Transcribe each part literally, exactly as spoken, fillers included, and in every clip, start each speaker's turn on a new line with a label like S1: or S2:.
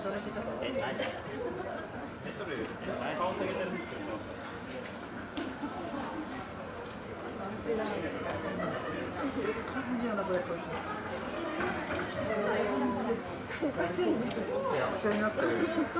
S1: え、ない。メトル、前顔下げてるんですけど。
S2: 知らない。感じやなこれ。おかしいね。役者になってる。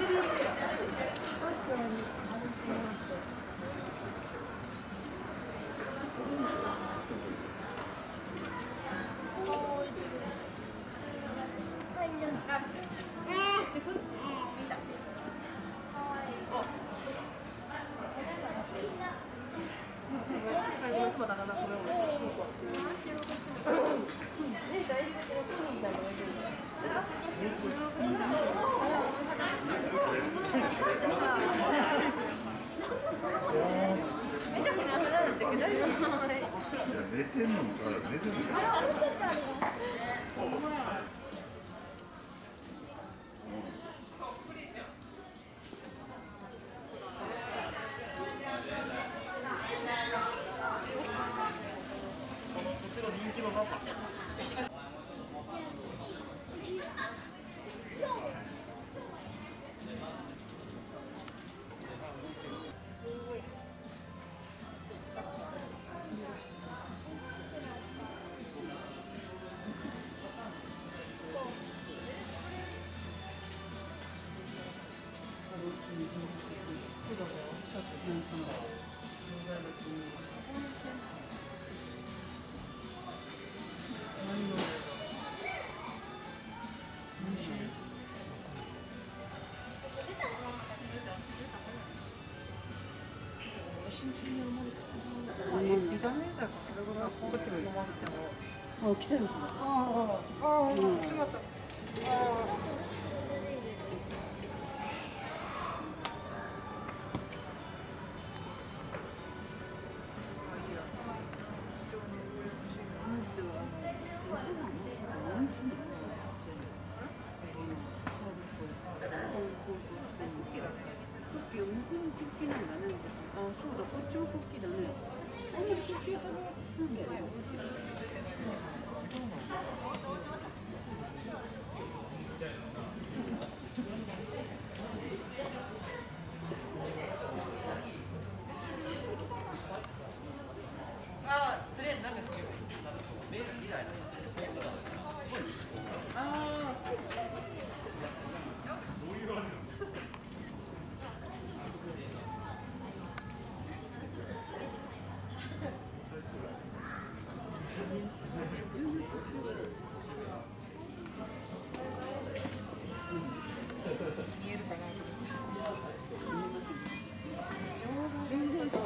S2: 寝てんのか寝てんのか。
S3: ビタミン剤がこれぐらいこうやって飲まれても。
S2: あ、来てるかな。
S3: ああ、ああ、しまった。ああ。クッキーは向こうのクッキーなんだね。あ、そうだ、こっちもクッキーだね。あんまりクッキー食べなんだよね。
S1: ああ、とりあえずなんかメール以外のすごいああ。どういうあれなの？
S3: 見えるかな。
S2: 全然違う。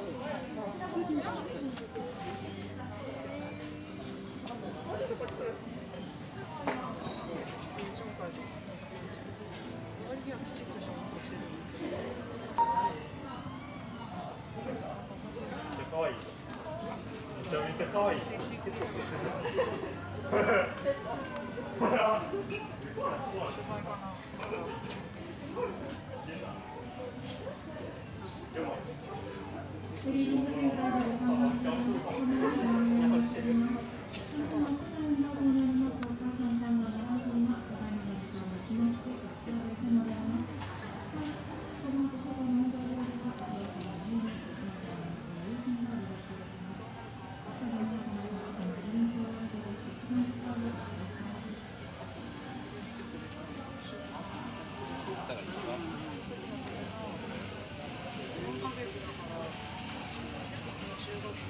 S1: かわいい。めちゃめちゃかわいい。
S4: クリーニングセンターでお買い物いただきます。このようにお願いしております。あとはお客様になりますと、お母さん番号でお遊びにお買い物時間が来まして、必要ですのであります。この後、そこのお題を出させていただきます。有品があります。それにお願いします。現状はでです。この使うように
S3: さんかげつだから中学生です。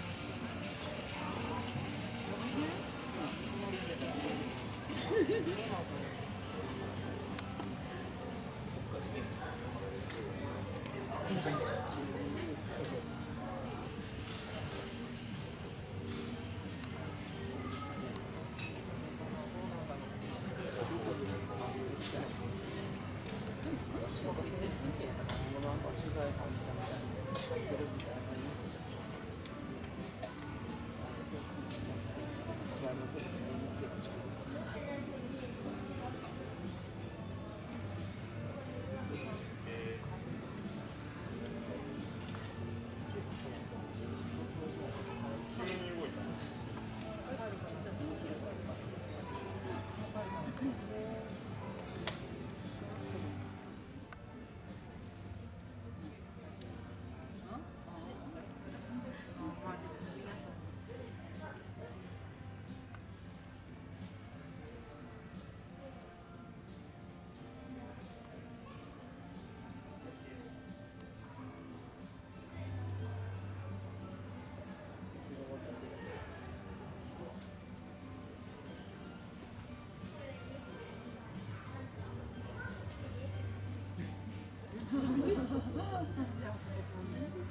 S3: じゃあそこ飛んでる。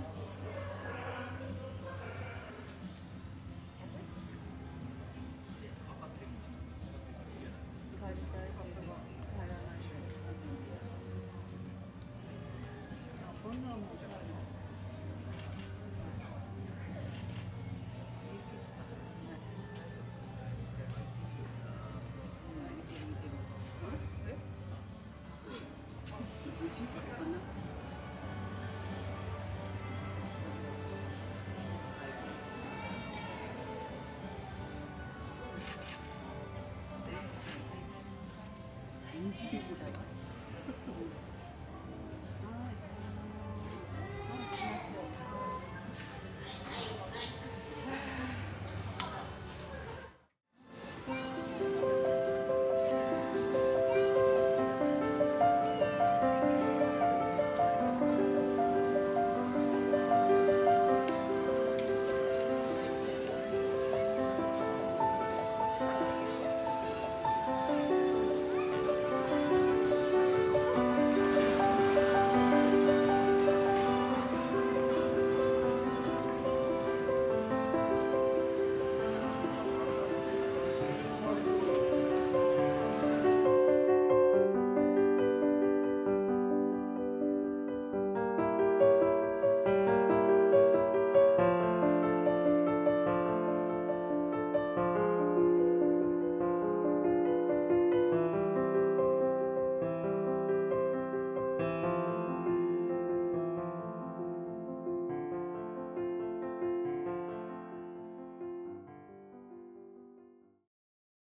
S3: 帰りたい。さすが。帰らないし。あ、こんなもんじゃないの。インチキしたわ。